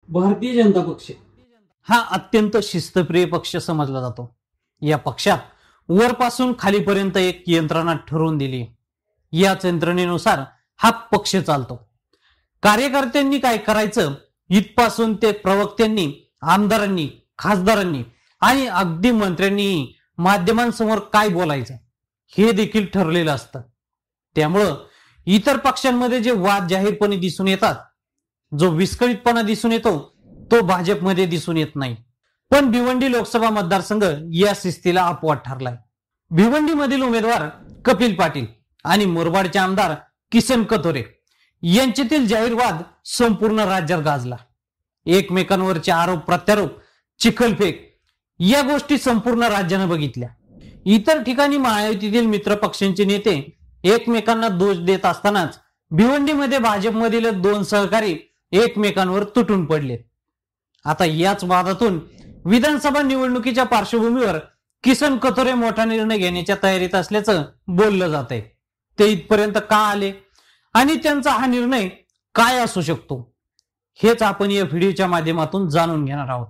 भारतीय जनता पक्ष हा अत्यंत शिस्तप्रिय पक्ष समजला जातो। या पक्षात वरपासून खालीपर्यंत एक यंत्रणा ठरवून दिली। याच यंत्रणेनुसार हा पक्ष चालतो। कार्यकर्त्यांनी काय करायचं इथपासून ते प्रवक्त्यांनी, आमदारांनी, खासदारांनी आणि अगदी मंत्र्यांनी माध्यमांसमोर काय बोलायचं हे देखील ठरलेलं असतं। त्यामुळं इतर पक्षांमध्ये जे वाद जाहीरपणे दिसून येतात, जो विस्कळीतपणा दिसून येतो तो भाजपमध्ये दिसून येत नाही। पण भिवंडी लोकसभा मतदारसंघ या शिस्तीला अपवाद ठरलाय। भिवंडी मधील उमेदवार कपिल पाटील आणि मुरबाडचे आमदार किसन कथोरे यांच्यातील जाहीर वाद संपूर्ण राज्यात गाजला। एकमेकांवरचे आरोप प्रत्यारोप, चिखलफेक या गोष्टी संपूर्ण राज्याने बघितल्या। इतर ठिकाणी महायुतीतील मित्र पक्षांचे नेते एकमेकांना दोष देत असतानाच भिवंडीमध्ये भाजपमधील दोन सहकारी एकमेकांवर तुटून पडले। आता याच वादातून विधानसभा निवडणुकीच्या पार्श्वभूमीवर किसन कथोरे मोठा निर्णय घेण्याच्या तयारीत असल्याचं बोललं जात आहे। ते इथपर्यंत का आले आणि त्यांचा हा निर्णय काय असू शकतो हेच आपण या व्हिडिओच्या माध्यमातून जाणून घेणार आहोत।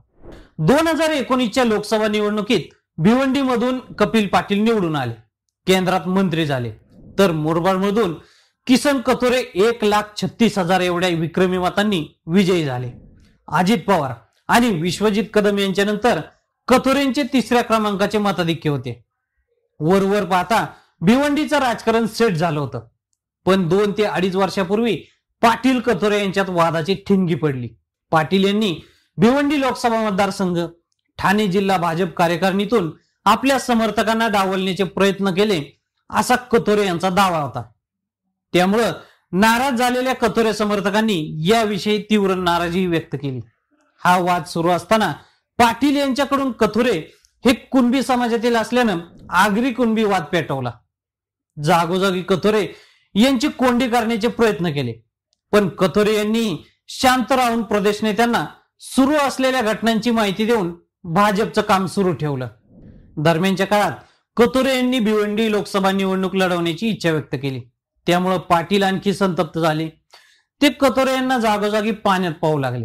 2019च्या लोकसभा निवडणुकीत भिवंडीमधून कपिल पाटील निवडून आले, केंद्रात मंत्री झाले, तर मुरबाडमधून किसन कथोरे 1,36,000 एवढ्या विक्रमी मतांनी विजयी झाले। अजित पवार आणि विश्वजित कदम यांच्यानंतर कथोरेंचे तिसऱ्या क्रमांकाचे मताधिक्य होते। वरवर पाहता भिवंडीचं राजकारण सेट झालं होतं, पण 2 ते 2.5 वर्षापूर्वी पाटील कथोरे यांच्यात वादाची ठिणगी पडली। पाटील यांनी भिवंडी लोकसभा मतदारसंघ, ठाणे जिल्हा भाजप कार्यकारिणीतून आपल्या समर्थकांना डावलण्याचे प्रयत्न केले असा कथोरे यांचा दावा होता। त्यामुळं नाराज झालेल्या कथोरे समर्थकांनी याविषयी तीव्र नाराजी व्यक्त केली। हा वाद सुरू असताना पाटील यांच्याकडून कथोरे हे कुणबी समाजातील असल्यानं आगरी कुणबी वाद पेटवला। जागोजागी कथोरे यांची कोंडी करण्याचे प्रयत्न केले, पण कथोरे यांनी शांत राहून प्रदेश नेत्यांना सुरू असलेल्या घटनांची माहिती देऊन भाजपचं काम सुरू ठेवलं। दरम्यानच्या काळात कथोरे यांनी भिवंडी लोकसभा निवडणूक लढवण्याची इच्छा व्यक्त केली। त्यामुळे पाटील आणखी संतप्त झाले। ते कथोरे यांना जागोजागी पाण्यात पाहू लागले।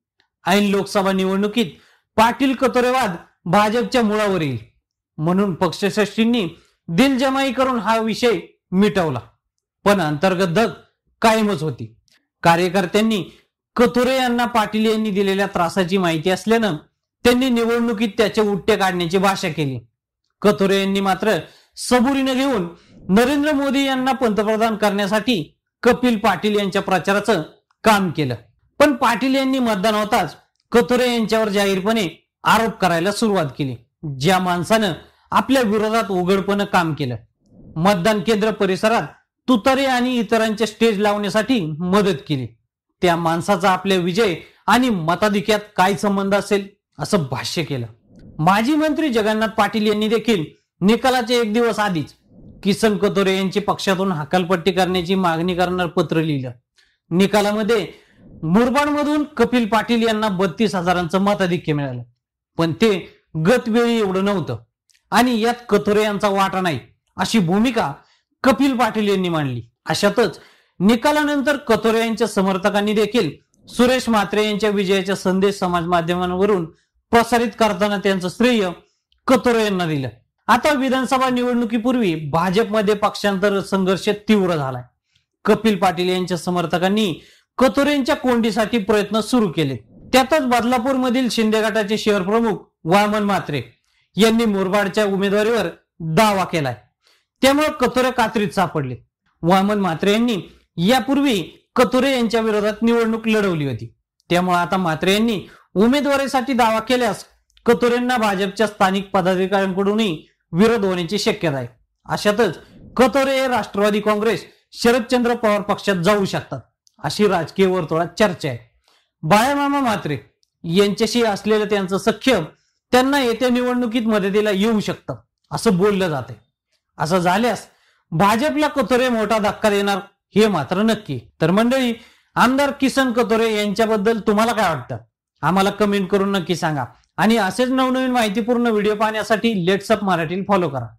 ऐन लोकसभा निवडणुकीत पाटील कथोरे वाद भाजपच्या मुळावर येईल म्हणून पक्षश्रेष्ठींनी दिलजमाई करून हा विषय मिटवला, पण अंतर्गत धग कायमच होती। कार्यकर्त्यांनी कथोरे यांना पाटील यांनी दिलेल्या त्रासाची माहिती असल्यानं त्यांनी निवडणुकीत त्याचे उट्टे काढण्याची भाषा केली। कथोरे यांनी मात्र सबुरीने घेऊन नरेंद्र मोदी यांना पंतप्रधान करण्यासाठी कपिल पाटील यांच्या प्रचाराचं काम केलं। पण पाटील यांनी मतदान होताच कथोरे यांच्यावर जाहीरपणे आरोप करायला सुरुवात केली। ज्या माणसानं आपल्या विरोधात उघडपणे काम केलं, मतदान केंद्र परिसरात तुतारे आणि इतरांचे स्टेज लावण्यासाठी मदत केली, त्या माणसाचा आपल्या विजय आणि मताधिक्यात काय संबंध असेल असं भाष्य केलं। माजी मंत्री जगन्नाथ पाटील यांनी देखील निकालाचे 1 दिवस आधीच किसन कथोरे यांची पक्षातून हकालपट्टी करण्याची मागणी करणारं पत्र लिहिलं। निकालामध्ये मुरबाडमधून कपिल पाटील यांना 32,000चं मताधिक्य मिळालं, पण ते गतवेळी एवढं नव्हतं आणि यात कथोरे यांचा वाटा नाही अशी भूमिका कपिल पाटील यांनी मांडली। अशातच निकालानंतर कथोरे यांच्या समर्थकांनी देखील सुरेश म्हात्रे यांच्या विजयाचा संदेश समाज माध्यमांवरून प्रसारित करताना त्यांचं श्रेय कथोरे यांना दिलं। आता विधानसभा निवडणुकीपूर्वी भाजपमध्ये पक्षांतर संघर्ष तीव्र झालाय। कपिल पाटील यांच्या समर्थकांनी कथोरेंच्या कोंडीसाठी प्रयत्न सुरू केले। त्यातच बदलापूर मधील शिंदे गटाचे शहर प्रमुख वामन म्हात्रे यांनी मुरबाडच्या उमेदवारीवर दावा केलाय। त्यामुळे कथोरे कात्रीत सापडले। वामन म्हात्रे यांनी यापूर्वी कथोरे यांच्या विरोधात निवडणूक लढवली होती। त्यामुळे आता म्हात्रे यांनी उमेदवारीसाठी दावा केल्यास कथोरेंना भाजपच्या स्थानिक पदाधिकाऱ्यांकडूनही विरोध होण्याची शक्यता आहे। अशातच कथोरे हे राष्ट्रवादी काँग्रेस, शरदचंद्र पवार पक्षात जाऊ शकतात अशी राजकीय वर्तुळात चर्चा आहे। बाळामामा म्हात्रे यांच्याशी असलेलं त्यांचं सख्य त्यांना येत्या निवडणुकीत मदतीला येऊ शकतं असं बोललं जाते। असं झाल्यास भाजपला कथोरे मोठा धक्का देणार हे मात्र नक्की। तर मंडळी, आमदार किसन कथोरे यांच्याबद्दल तुम्हाला काय वाटतं आम्हाला कमेंट करून नक्की सांगा आणि असेच नवनवीन माहितीपूर्ण व्हिडिओ पाहण्यासाठी लेट्स अप मराठी फॉलो करा।